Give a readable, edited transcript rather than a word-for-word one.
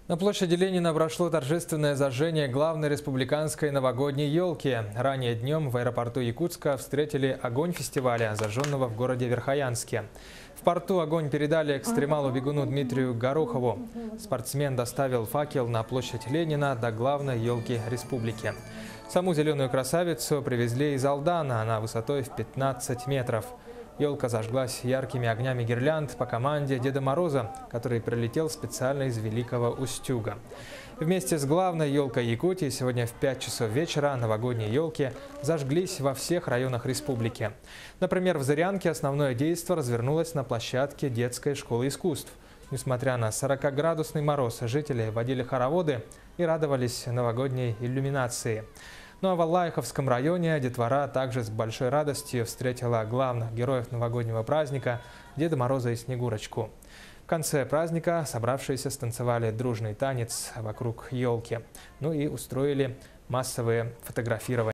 На площади Ленина прошло торжественное зажжение главной республиканской новогодней елки. Ранее днем в аэропорту Якутска встретили огонь фестиваля, зажженного в городе Верхоянске. В порту огонь передали экстремалу-бегуну Дмитрию Горохову. Спортсмен доставил факел на площадь Ленина до главной елки республики. Саму зеленую красавицу привезли из Алдана, она высотой в 15 метров. Елка зажглась яркими огнями гирлянд по команде Деда Мороза, который прилетел специально из Великого Устюга. Вместе с главной елкой Якутии сегодня в 5 часов вечера новогодние елки зажглись во всех районах республики. Например, в Зырянке основное действо развернулось на площадке детской школы искусств. Несмотря на 40-градусный мороз, жители водили хороводы и радовались новогодней иллюминации. Ну а в Аллаиховском районе детвора также с большой радостью встретила главных героев новогоднего праздника – Деда Мороза и Снегурочку. В конце праздника собравшиеся станцевали дружный танец вокруг елки, ну и устроили массовые фотографирования.